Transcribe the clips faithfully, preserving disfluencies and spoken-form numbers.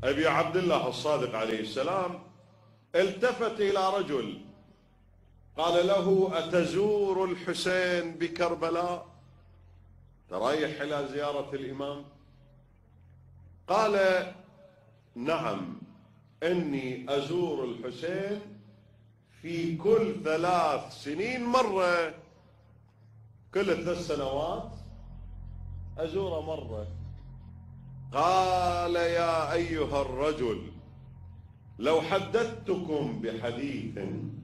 أبي عبد الله الصادق عليه السلام التفت إلى رجل قال له: أتزور الحسين بكربلاء؟ ترايح إلى زيارة الإمام؟ قال: نعم، إني أزور الحسين في كل ثلاث سنين مرة، كل ثلاث سنوات أزوره مرة. قال: يا أيها الرجل، لو حدثتكم بحديث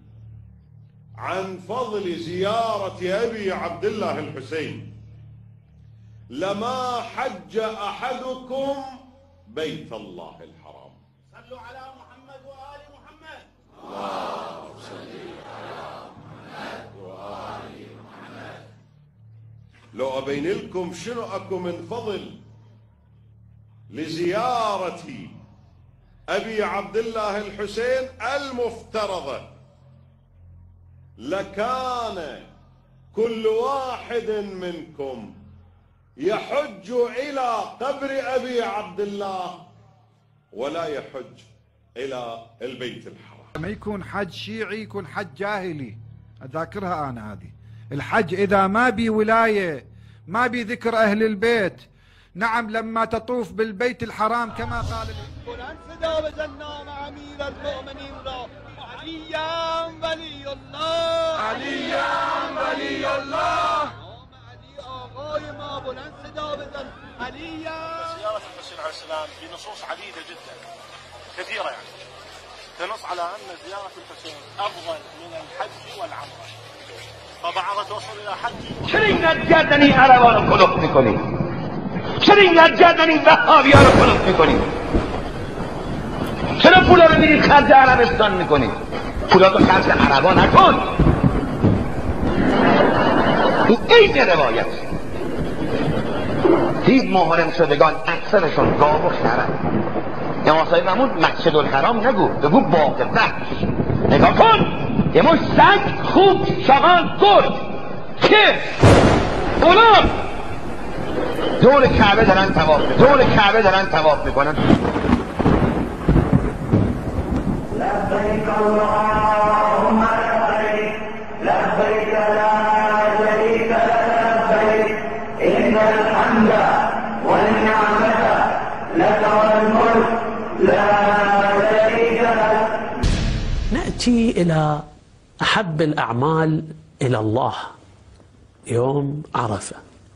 عن فضل زيارة أبي عبد الله الحسين لما حج أحدكم بيت الله الحرام. صلوا على محمد وآل محمد. اللهم صل على محمد وآل محمد. لو أبين لكم شنو أكو من فضل لزيارة أبي عبد الله الحسين المفترضة، لكان كل واحد منكم يحج إلى قبر أبي عبد الله ولا يحج إلى البيت الحرام. ما يكون حج شيعي يكون حج جاهلي، أذاكرها أنا هذه. الحج إذا ما بي ولاية، ما بي ذكر أهل البيت. نعم، لما تطوف بالبيت الحرام كما قال قرآن صدا بزنا مع أمير المؤمنين را عليا ولي الله، عليا ولي الله. علي آغاي ما بلند صدا بزن عليا. زيارة الحسين عليه السلام بنصوص عديدة جدا كثيرة، يعني تنص على أن زيارة الحسين أفضل من الحج والعمرة، فبعضها توصل إلى حج. چرا اینقدر گردن این عربا رو کلوف میکنی؟ چرا اینقدر گردن این وهابیا رو کلوف میکنی؟ چرا پولا رو میرید خرج عربستان میکنی؟ پولا رو خرج عربا نکن. این این روایت دید محرم شدگان اکثرشون گاو و خرن. امام صاحب محمود مسجد الحرام نگو، بگو باغ وحش. نگاه کن، یه مش سگ، خوک، شاهان، گرد، کف، غلام دور کعبه دارن طواف دور کعبه دارن طواف میکنن. لبیک اللهم لبیک، لبیک لا شریک لک لبیک، ان الحمد والنعمة لك والملك لا شريك لك. نأتي إلى أحب الأعمال إلى الله، يوم عرفة.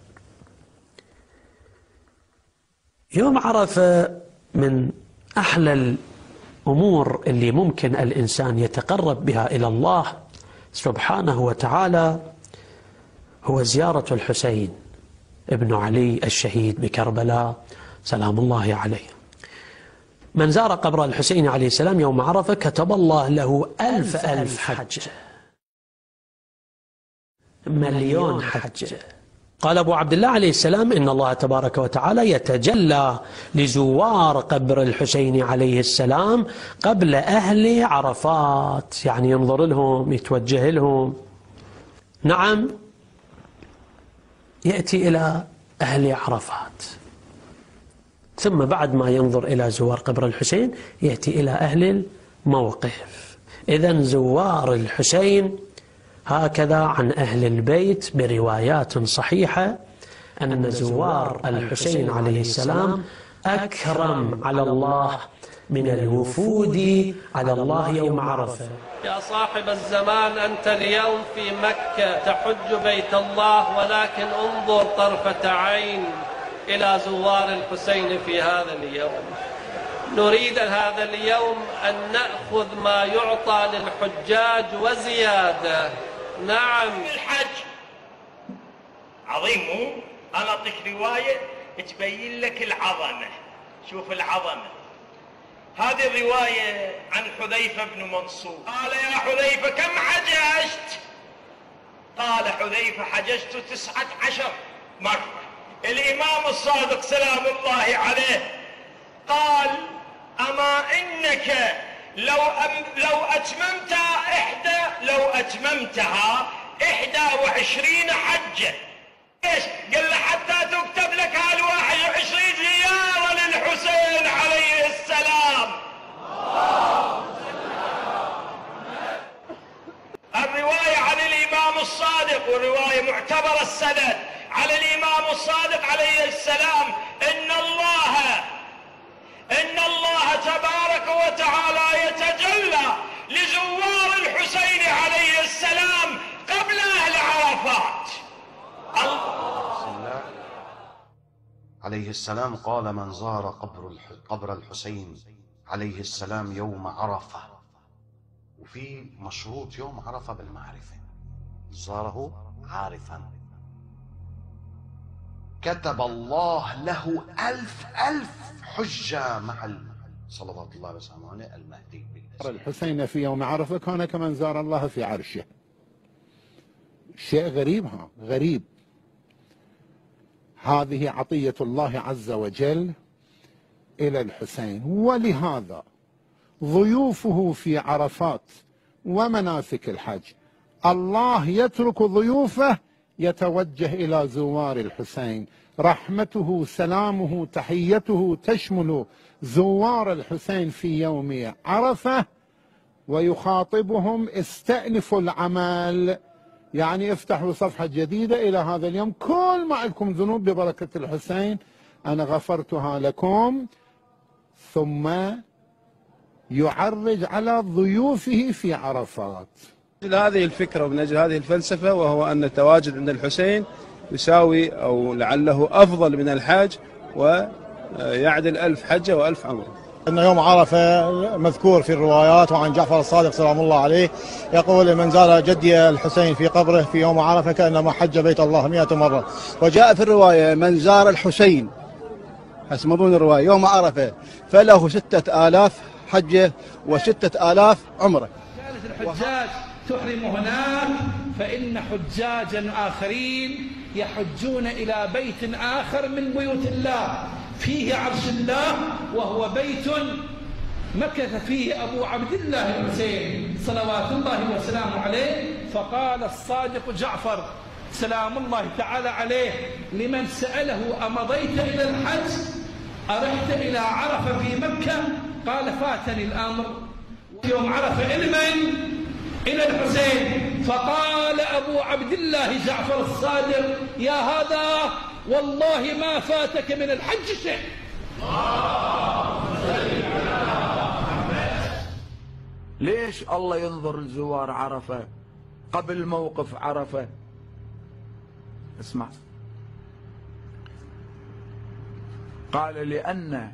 يوم عرفة من أحلى الأمور اللي ممكن الإنسان يتقرب بها إلى الله سبحانه وتعالى هو زيارة الحسين ابن علي الشهيد بكربلاء سلام الله عليه. من زار قبر الحسين عليه السلام يوم عرفة كتب الله له ألف ألف حج، مليون حج. قال أبو عبد الله عليه السلام: إن الله تبارك وتعالى يتجلى لزوار قبر الحسين عليه السلام قبل أهل عرفات، يعني ينظر لهم، يتوجه لهم. نعم، يأتي إلى أهل عرفات، ثم بعد ما ينظر إلى زوار قبر الحسين يأتي إلى أهل الموقف. إذن زوار الحسين هكذا عن أهل البيت بروايات صحيحة أن زوار الحسين عليه السلام أكرم على الله من الوفود على الله يوم عرفة. يا صاحب الزمان، أنت اليوم في مكة تحج بيت الله، ولكن انظر طرفة عين إلى زوار الحسين في هذا اليوم. نريد هذا اليوم أن نأخذ ما يعطى للحجاج وزيادة. نعم، الحج عظيم. مو أنا أعطيك رواية تبين لك العظمة. شوف العظمة. هذه الرواية عن حذيفة بن منصور. قال: يا حذيفة كم حججت؟ قال حذيفة: حججت تسعة عشر مرة. الإمام الصادق سلام الله عليه قال: أما إنك لو أم لو أتممتها إحدى لو أتممتها إحدى وعشرين حجة. إيش؟ قال له: حتى تكتب لك هالواحد وعشرين زيارة للحسين عليه السلام. نزلت على الإمام الصادق عليه السلام إن الله إن الله تبارك وتعالى يتجلى لزوار الحسين عليه السلام قبل أهل عرفات. عليه السلام قال من زار قبر قبر الحسين عليه السلام يوم عرفة، وفي مشروط يوم عرفة بالمعرفة، زاره عارفا كتب الله له ألف ألف حجة مع صلوات الله وسلامه عليه المهدي. الحسين في يوم عرفة كان كمن زار الله في عرشه. شيء غريب، ها غريب. هذه عطية الله عز وجل إلى الحسين، ولهذا ضيوفه في عرفات ومناسك الحج الله يترك ضيوفه يتوجه إلى زوار الحسين. رحمته سلامه تحيته تشمل زوار الحسين في يوم عرفة، ويخاطبهم استأنفوا العمل، يعني افتحوا صفحة جديدة إلى هذا اليوم، كل ما لكم ذنوب ببركة الحسين أنا غفرتها لكم. ثم يعرج على ضيوفه في عرفات. من أجل هذه الفكرة ومن أجل هذه الفلسفة، وهو أن التواجد عند الحسين يساوي أو لعله أفضل من الحج ويعدل ألف حجة وألف عمرة. أن يوم عرفة مذكور في الروايات، وعن جعفر الصادق سلام الله عليه يقول من زار جدي الحسين في قبره في يوم عرفة كأنما حج بيت الله مئة مرة. وجاء في الرواية من زار الحسين حسب مضمون الرواية يوم عرفة فله ستة آلاف حجة وستة آلاف عمرة. كانت الحجاج تحرم هناك، فإن حجاجا آخرين يحجون إلى بيت آخر من بيوت الله فيه عرش الله، وهو بيت مكث فيه أبو عبد الله الحسين صلوات الله وسلامه عليه. فقال الصادق جعفر سلام الله تعالى عليه لمن سأله أمضيت إلى الحج أرحت إلى عرفة في مكة؟ قال فاتني الأمر يوم عرفة لمن؟ إلى الحسين. فقال أبو عبد الله جعفر الصادق يا هذا والله ما فاتك من الحج شيء. ليش الله ينظر لزوار عرفة قبل موقف عرفة؟ اسمع، قال لأن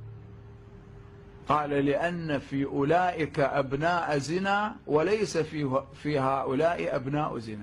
قال لأن في أولئك أبناء زنا وليس في في هؤلاء أبناء زنا.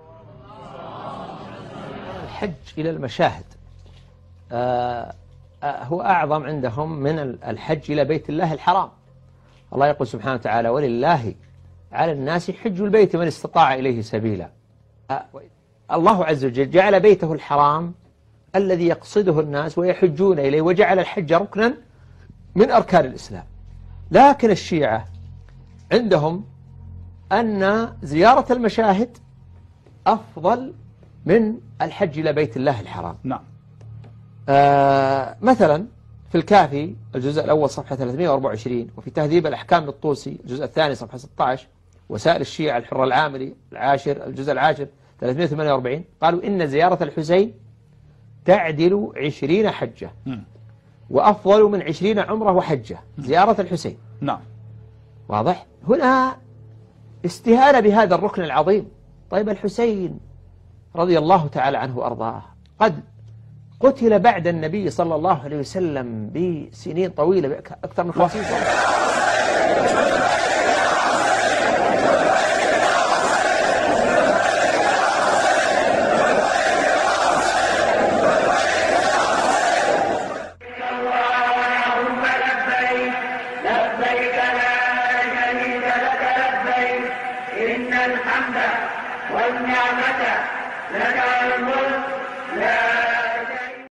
الحج إلى المشاهد آه هو أعظم عندهم من الحج إلى بيت الله الحرام. الله يقول سبحانه وتعالى ولله على الناس حج البيت من استطاع إليه سبيلا. آه الله عز وجل جعل بيته الحرام الذي يقصده الناس ويحجون إليه، وجعل الحج ركنا من أركان الإسلام. لكن الشيعة عندهم أن زيارة المشاهد أفضل من الحج إلى بيت الله الحرام. نعم. آه مثلا في الكافي الجزء الأول صفحة ثلاثمئة وأربعة وعشرين، وفي تهذيب الأحكام للطوسي الجزء الثاني صفحة ستة عشر، وسائل الشيعة الحر العامري العاشر الجزء العاشر ثلاثمئة وثمانية وأربعين، قالوا إن زيارة الحسين تعدل عشرين حجة م. وأفضل من عشرين عمرة وحجة زيارة الحسين. نعم. واضح؟ هنا استهانة بهذا الركن العظيم. طيب الحسين رضي الله تعالى عنه وأرضاه قد قتل بعد النبي صلى الله عليه وسلم بسنين طويلة أكثر من خمسين سنة. والنعمة لك الملك